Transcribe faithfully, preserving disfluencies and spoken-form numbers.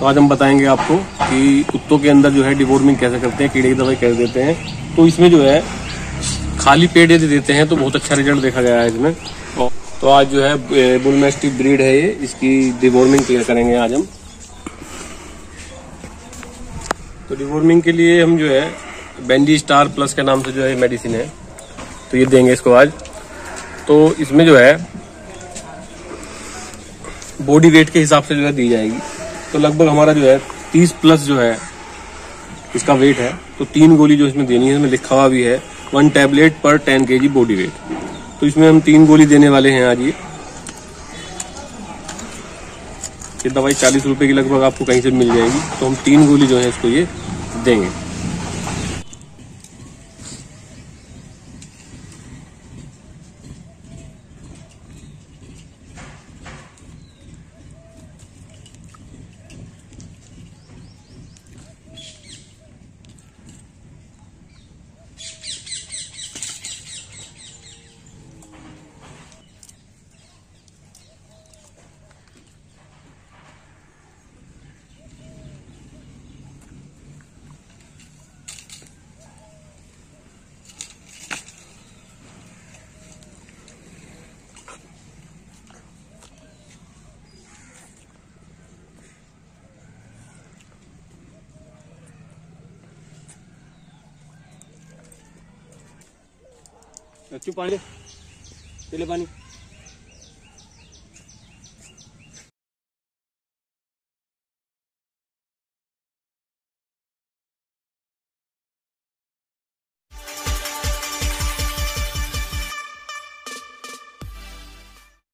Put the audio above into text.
आज हम बताएंगे आपको कि कुत्तों के अंदर जो है डिवॉर्मिंग कैसे करते हैं, कीड़े की दवाई कैसे देते हैं। तो इसमें जो है खाली पेट यदि देते हैं तो बहुत अच्छा रिजल्ट देखा गया है इसमें। तो आज जो है बुल मैस्टिफ ब्रीड है ये, इसकी डिवॉर्मिंग क्लियर करेंगे आज हम। तो डिवॉर्मिंग के लिए हम जो है बेंडी स्टार प्लस के नाम से जो है मेडिसिन है, तो ये देंगे इसको आज। तो इसमें जो है बॉडी वेट के हिसाब से जो है दी जाएगी। तो लगभग हमारा जो है तीस प्लस जो है इसका वेट है। तो तीन गोली जो इसमें देनी है, इसमें लिखा हुआ भी है वन टैबलेट पर टेन के जी बॉडी वेट। तो इसमें हम तीन गोली देने वाले हैं आज। ये ये दवाई चालीस रुपए की लगभग आपको कहीं से मिल जाएगी। तो हम तीन गोली जो है इसको ये देंगे। अच्छी पानी ले, पानी